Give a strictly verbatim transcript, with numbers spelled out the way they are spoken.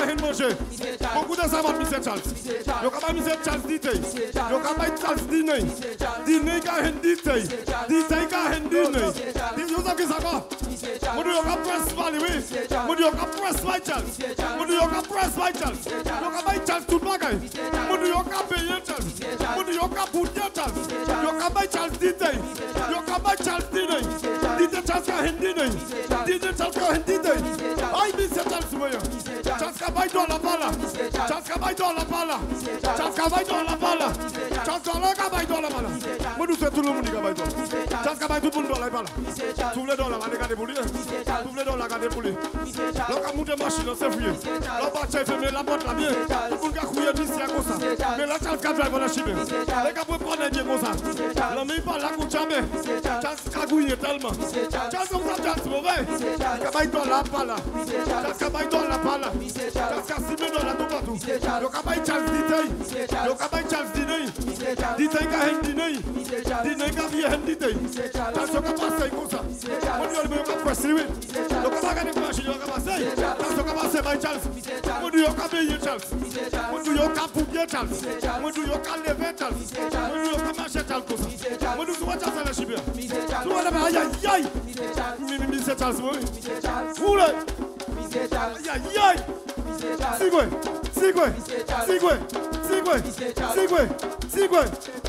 rien manger. Beaucoup de ça va Mister Charles. Yo ka Mister Charles dit. Yo ka Charles dîner. Dîner ka hen dit. Dit ka hen dîner. Dit yo ça que ça va. Mon Dieu, yo ka press Valley oui. Mon Dieu, yo ka press my Charles. Mon Dieu, yo ka press my Charles. Yo ka buy Charles tout bagay. Mon Dieu, yo ka payer Charles. Mon Dieu, yo ka bouter Charles. Yo ka buy Charles dit. Yo ka buy Charles dîner. Dit Charles ka hen dîner. Dit Charles ka hen dîner. Ay Mister Charles moya. Charles ka buy dollar bala. Charles ka buy dollar bala. Charles ka buy dollar bala. Charles ka buy dollar bala. Mon Dieu, c'est tout le monde qui buy dollar. Charles ka buy tout le monde dollar bala. Tout le dollar va regarder pour lui. Tout le dollar regarder pour lui. Là ka monter machine c'est fouillé. Là ba chef mais la porte là bien. Pour ka couiller d'ici à comme ça. Mais là Charles ka drive la chimé. Les gars pour prendre bien comme ça. Là mais pas là pour jamais. Charles ka couiller tellement. Charles on va Charles mauvais. Ka buy dollar bala. Charles ka buy dollar bala. Charles ka six mille dollars tout partout. Yo ka buy Charles dit. Yo ka buy Charles dit. Dit ka hen dit. Dit ka bien hen dit. Charles ka passer comme ça. On dit le ka passer oui. Yo ka regarder machine yo ka passer. Charles ka passer by Charles. On dit yo ka payer Charles. On dit yo ka pouiller Charles. On dit yo ka lever Charles. On dit yo ka marcher Charles comme ça. On dit tu vas Charles la chibia. Tu vas là aïe aïe aïe. Mister Charles oui. Oula. Aïe aïe aïe. Sigwe. Sigwe. Sigwe. Sigwe. Sigwe. Sigwe.